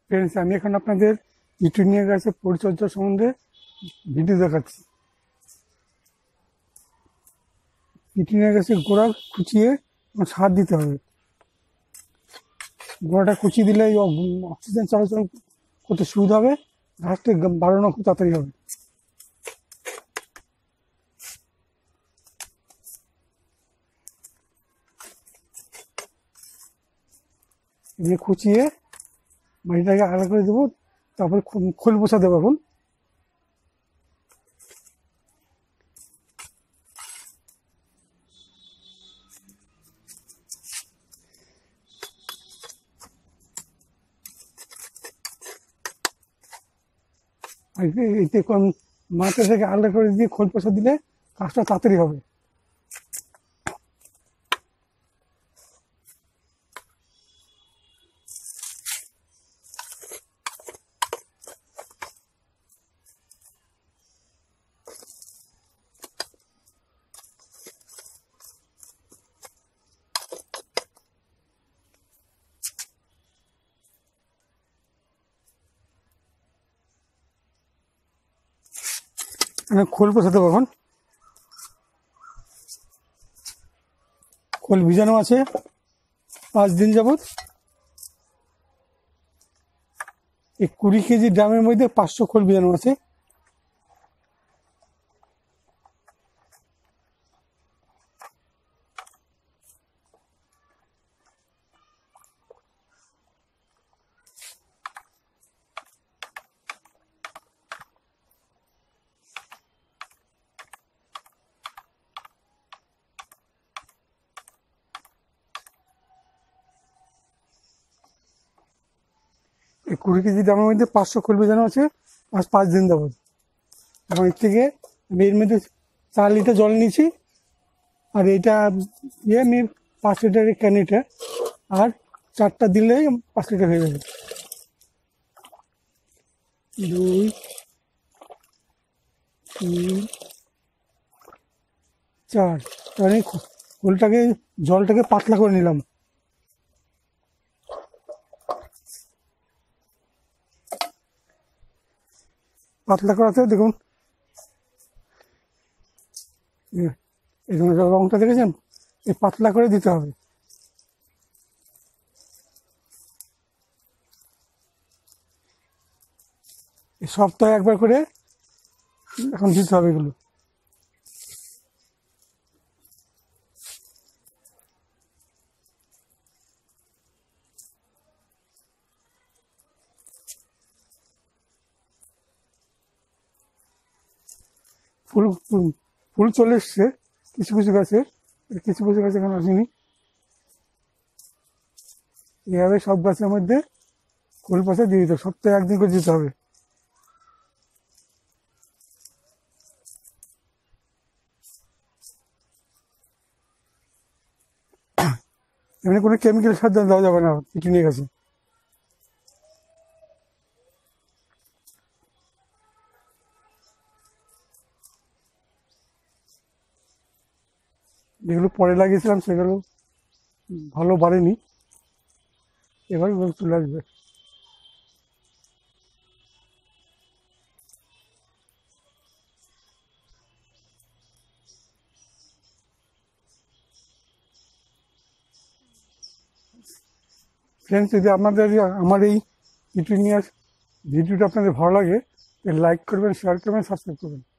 Friends, আমি এখন আপনাদের পিটুনিয়া গাছের পরিচর্যা সম্বন্ধে ভিডিও দেখাচ্ছি। পিটুনিয়া গাছের গোড়া খুঁচিয়ে সার দিতে হবে। গোড়াটা কুচিয়ে দিলে অক্সিজেন চলাচল করতে সুবিধা হবে, গাছটা বাড়ানো খুব তাড়াতাড়ি হবে। এগুলো খুঁচিয়ে মাটিটাকে আলাদা করে দেবো, তারপরে খোল পোষা দেবো। এখন এতে মাটি থেকে আলাদা করে দিয়ে খোল পোষা দিলে কাজটা তাড়াতাড়ি হবে। আমি খোল পোষা দেবো। এখন খোল ভিজানো আছে 5 দিন যাবত। এই 20 কেজি ড্রামের মধ্যে 500 খোল ভিজানো আছে। এই 20 কেজি ড্রামের মধ্যে 500 খোল ভিজানো আছে 5 দিন যাবত। এবং এর থেকে আমি এর মধ্যে 4 লিটার জল নিয়েছি। আর এইটা আমি 5 লিটারের ক্যান, এটা আর 4টা দিলেই 5 লিটার হয়ে যাবে। 2, 3, 4। আমি জলটাকে পাতলা করে নিলাম। পাতলা করাতে দেখুন রংটা দেখেছেন, এই পাতলা করে দিতে হবে। সপ্তাহে একবার করে এখন দিতে হবে এগুলো। ফুল ফুল চলে এসছে কিছু কিছু গাছে, কিছু কিছু গাছে এখন আসেনি। এভাবে সব গাছের মধ্যে খোল পোষা দিয়ে দিতে হবে, সপ্তাহে 1 দিন করে দিতে হবে। এমনি কোনো কেমিক্যাল সার দেওয়া যাবে না পিটুনিয়া গাছে। যেগুলো পরে লাগিয়েছিলাম সেগুলো ভালো বাড়েনি, এবার চলে আসবে। ফ্রেন্ডস, যদি আমার এই পিটুনিয়ার ভিডিওটা আপনাদের ভালো লাগে, লাইক করবেন, শেয়ার করবেন, সাবস্ক্রাইব করবেন।